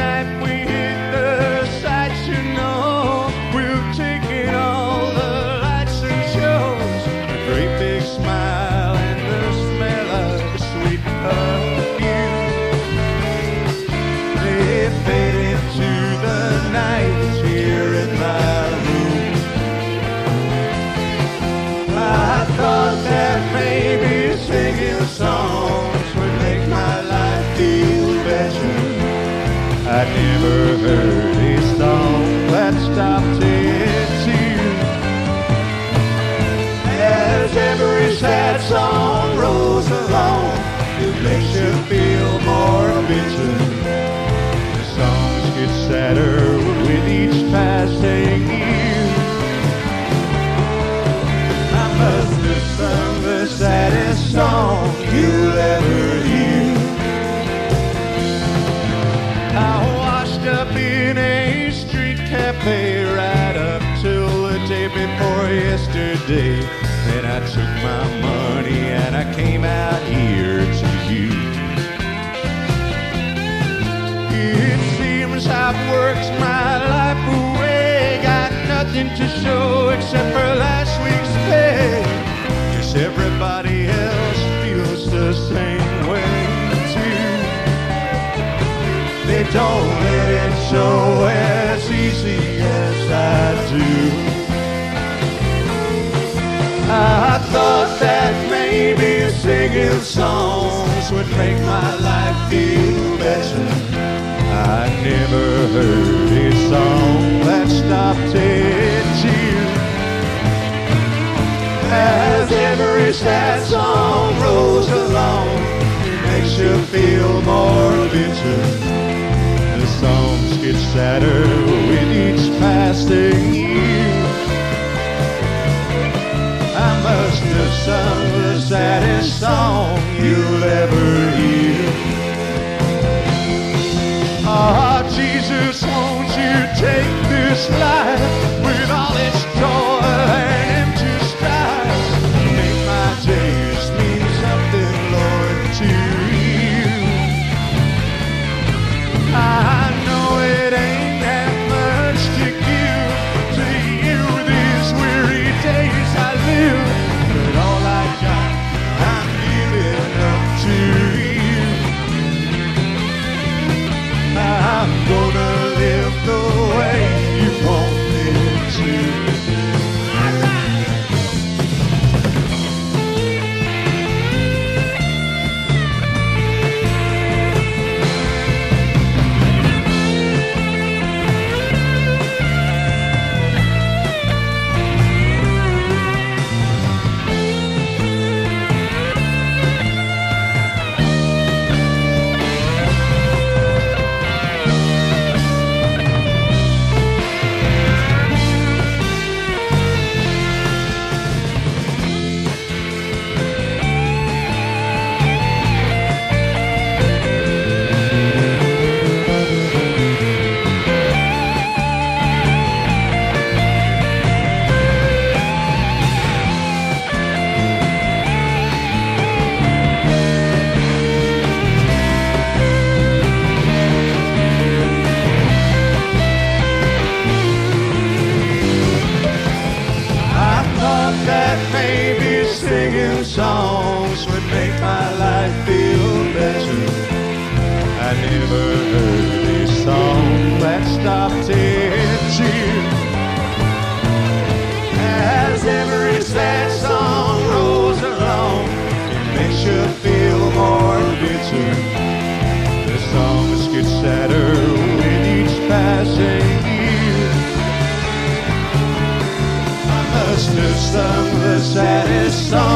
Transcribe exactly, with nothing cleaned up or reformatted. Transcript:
night we hit the sights, you know, we've taken all the lights and shows. A great big smile and the smell of sweet perfume. They fade into the night here in my room. I thought that maybe singing songs would make my life feel better. I never heard a song that stopped in tears. As every sad song rolls along, it makes you feel more bitter. The songs get sadder with each passing year. I must have sung the saddest song you'll ever hear. I washed up in a street cafe right up till the day before yesterday. Then I took my money and I came out here to you. It seems I've worked my life away, got nothing to show except for last week's pay. Guess everybody else feels the same way too. They don't let it show as easy as I do. I thought that maybe singing songs would make my life feel better. I never heard a song that stopped in tears. As every sad song rolls along, it makes you feel more bitter. The songs get sadder with each passing year. I must have sung the saddest song you'll ever hear. Ah, oh, Jesus, won't you take this life with all its toil and empty strife? Make my days mean something, Lord, to you. I know it ain't that much to give to you these weary days I live, but all I got I'm giving up to you. I'm gonna live the way you want me to. Songs would make my life feel better. I never heard a song that stopped in tears. As every sad song rolls along, it makes you feel more bitter. The songs get sadder with each passing year. I must have sung the saddest song